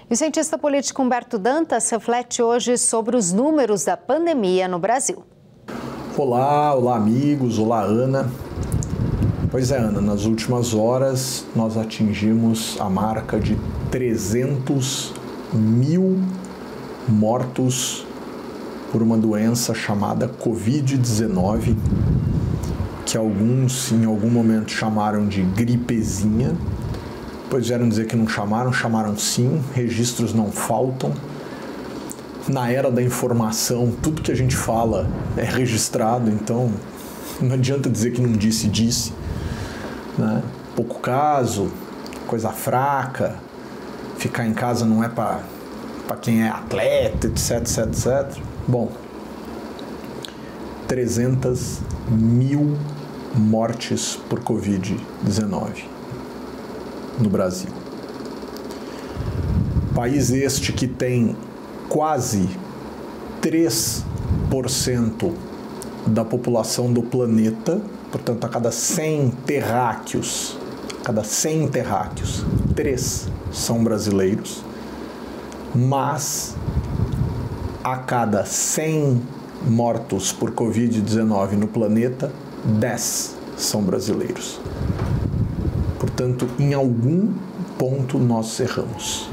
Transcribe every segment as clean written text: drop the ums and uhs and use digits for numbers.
E o cientista político Humberto Dantas reflete hoje sobre os números da pandemia no Brasil. Olá amigos, olá Ana. Pois é, Ana, nas últimas horas nós atingimos a marca de 300 mil mortos por uma doença chamada Covid-19, que alguns em algum momento chamaram de gripezinha. Depois vieram dizer que não chamaram, chamaram sim, registros não faltam. Na era da informação, tudo que a gente fala é registrado, então não adianta dizer que não disse, né? Pouco caso, coisa fraca, ficar em casa não é para quem é atleta, etc. Bom, 300 mil mortes por Covid-19 no Brasil. País este que tem quase 3% da população do planeta, portanto, a cada 100 terráqueos, 3 são brasileiros, mas a cada 100 mortos por Covid-19 no planeta, 10 são brasileiros. Portanto, em algum ponto nós erramos.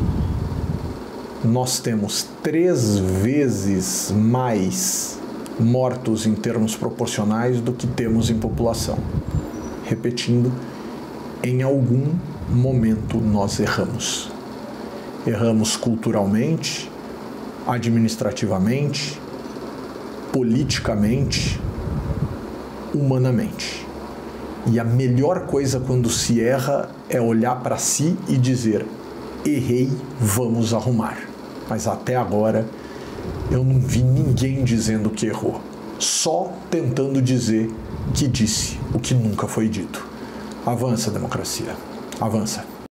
Nós temos 3 vezes mais mortos em termos proporcionais do que temos em população. Repetindo, em algum momento nós erramos. Erramos culturalmente, administrativamente, politicamente, humanamente. E a melhor coisa quando se erra é olhar para si e dizer: errei, vamos arrumar. Mas até agora eu não vi ninguém dizendo que errou, só tentando dizer que disse o que nunca foi dito. Avança, democracia, avança.